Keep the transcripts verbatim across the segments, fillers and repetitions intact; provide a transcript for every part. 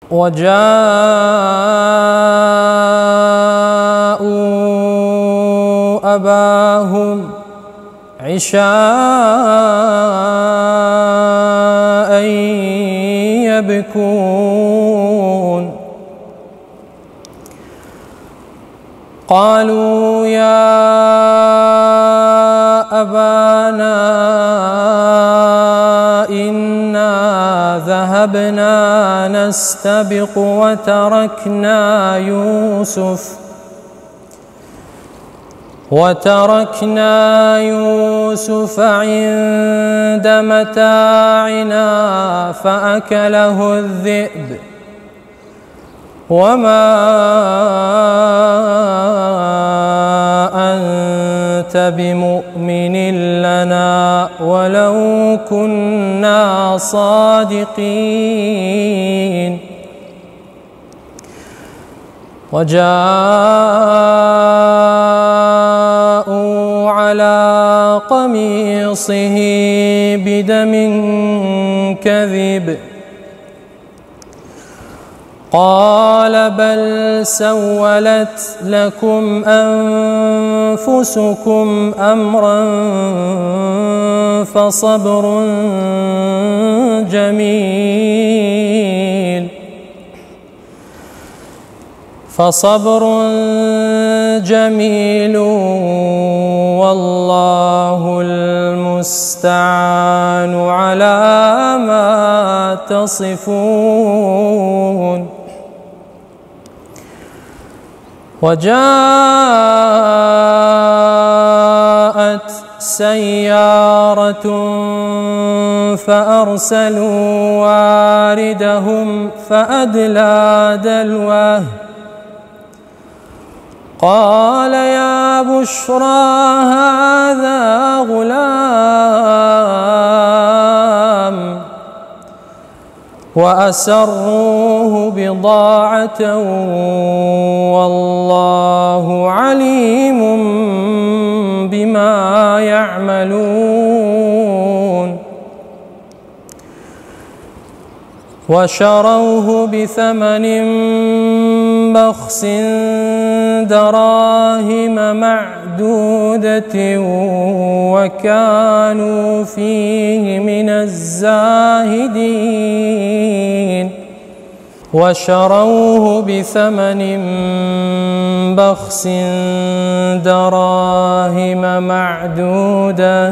وجاءوا أباهم عشاء يبكون قالوا يا أبانا إنا ذهبنا نستبق وتركنا يوسف وتركنا يوسف عند متاعنا فأكله الذئب وما أنت بمؤمن لنا ولو كنا صادقين وجاءوا على قميصه بدم كذب قال بل سولت لكم أنفسكم أمرا فصبر جميل فصبر جميل والله المستعان على ما تصفون وجاءت سيارة فأرسلوا واردهم فأدلى دلوه قال يا بشرى هذا غلام وأسروه بضاعة والله عليم بما يعملون وشروه بثمن بخس دراهم معدودة وكانوا فيه من الزاهدين وشروه بثمن بخس دراهم معدودة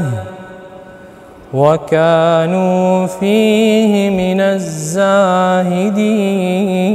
وكانوا فيه من الزاهدين